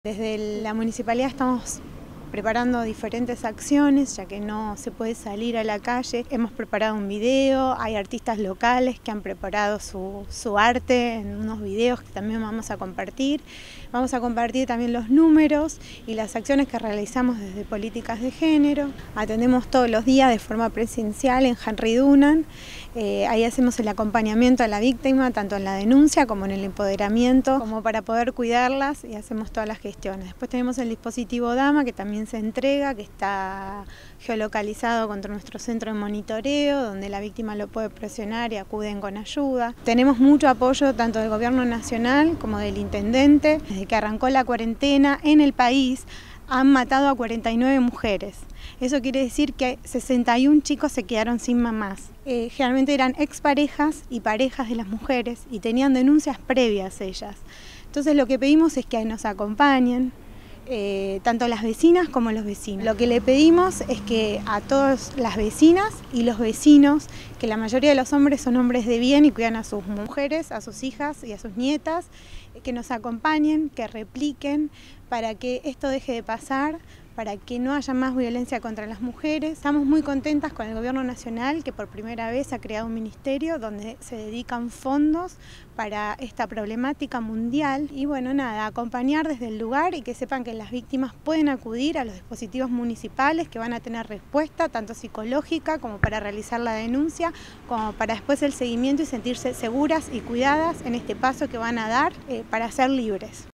Desde la municipalidad estamos preparando diferentes acciones, ya que no se puede salir a la calle. Hemos preparado un video, hay artistas locales que han preparado su arte en unos videos que también vamos a compartir. Vamos a compartir también los números y las acciones que realizamos desde Políticas de Género. Atendemos todos los días de forma presencial en Henry Dunant. Ahí hacemos el acompañamiento a la víctima, tanto en la denuncia como en el empoderamiento, como para poder cuidarlas, y hacemos todas las gestiones. Después tenemos el dispositivo Dama, que también se entrega, que está geolocalizado contra nuestro centro de monitoreo, donde la víctima lo puede presionar y acuden con ayuda. Tenemos mucho apoyo tanto del gobierno nacional como del intendente. Desde que arrancó la cuarentena en el país, han matado a 49 mujeres. Eso quiere decir que 61 chicos se quedaron sin mamás. Generalmente eran exparejas y parejas de las mujeres y tenían denuncias previas ellas. Entonces lo que pedimos es que nos acompañen, tanto las vecinas como los vecinos. Lo que le pedimos es que a todas las vecinas y los vecinos, que la mayoría de los hombres son hombres de bien y cuidan a sus mujeres, a sus hijas y a sus nietas, que nos acompañen, que repliquen para que esto deje de pasar, para que no haya más violencia contra las mujeres. Estamos muy contentas con el gobierno nacional, que por primera vez ha creado un ministerio donde se dedican fondos para esta problemática mundial. Y bueno, nada, acompañar desde el lugar y que sepan que las víctimas pueden acudir a los dispositivos municipales, que van a tener respuesta tanto psicológica como para realizar la denuncia, como para después el seguimiento y sentirse seguras y cuidadas en este paso que van a dar para ser libres.